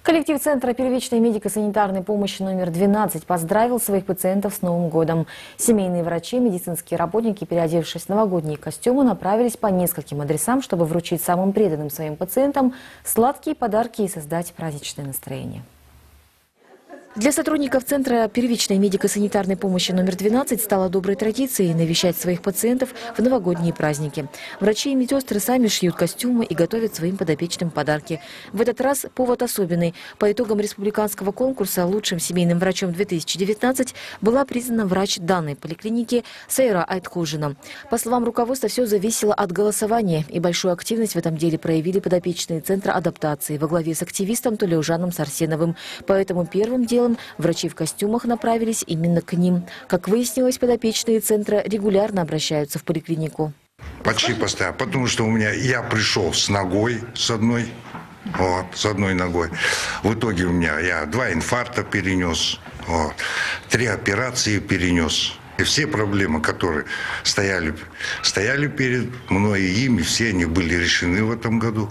Коллектив Центра первичной медико-санитарной помощи номер 12 поздравил своих пациентов с Новым годом. Семейные врачи, медицинские работники, переодевшись в новогодние костюмы, направились по нескольким адресам, чтобы вручить самым преданным своим пациентам сладкие подарки и создать праздничное настроение. Для сотрудников Центра первичной медико-санитарной помощи номер 12 стало доброй традицией навещать своих пациентов в новогодние праздники. Врачи и медсестры сами шьют костюмы и готовят своим подопечным подарки. В этот раз повод особенный. По итогам республиканского конкурса лучшим семейным врачом 2019 была признана врач данной поликлиники Сайра Айтхужина. По словам руководства, все зависело от голосования, и большую активность в этом деле проявили подопечные Центра адаптации во главе с активистом Тулеужаном Сарсеновым. Поэтому первым делом врачи в костюмах направились именно к ним. Как выяснилось, подопечные Центра регулярно обращаются в поликлинику. Почти постоянно, потому что я пришел с ногой, с одной ногой. В итоге я 2 инфаркта перенес, 3 операции перенес. И все проблемы, которые стояли перед мной и ими, все они были решены в этом году.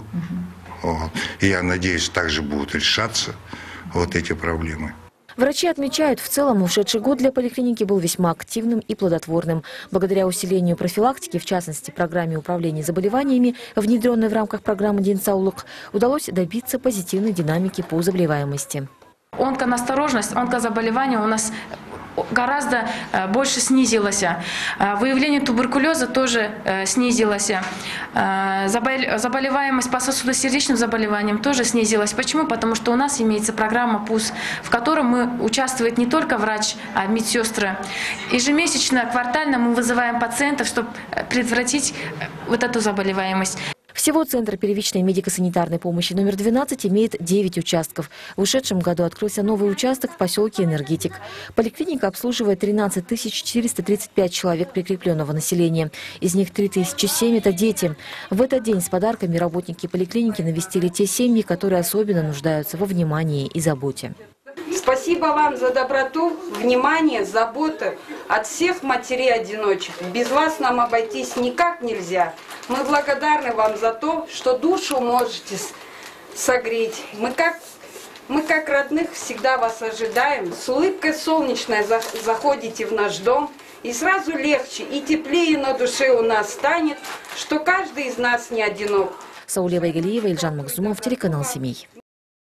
И я надеюсь, также будут решаться эти проблемы. Врачи отмечают, в целом ушедший год для поликлиники был весьма активным и плодотворным. Благодаря усилению профилактики, в частности, программе управления заболеваниями, внедренной в рамках программы «Денсаулык», удалось добиться позитивной динамики по заболеваемости. Онконасторожность, онкозаболевания у нас гораздо больше снизилось. Выявление туберкулеза тоже снизилось. Заболеваемость по сосудосердечным заболеваниям тоже снизилась. Почему? Потому что у нас имеется программа ПУС, в которой участвует не только врач, а и медсестры. Ежемесячно, квартально мы вызываем пациентов, чтобы предотвратить эту заболеваемость. Всего Центр первичной медико-санитарной помощи номер 12 имеет 9 участков. В ушедшем году открылся новый участок в поселке Энергетик. Поликлиника обслуживает 13 435 человек прикрепленного населения. Из них 3007 – это дети. В этот день с подарками работники поликлиники навестили те семьи, которые особенно нуждаются во внимании и заботе. Спасибо вам за доброту, внимание, заботу от всех матерей-одиночек. Без вас нам обойтись никак нельзя. Мы благодарны вам за то, что душу можете согреть. Мы как родных всегда вас ожидаем. С улыбкой солнечной заходите в наш дом. И сразу легче и теплее на душе у нас станет, что каждый из нас не одинок. Саулева Игалиева, Ильжан Максумов, телеканал «Семей».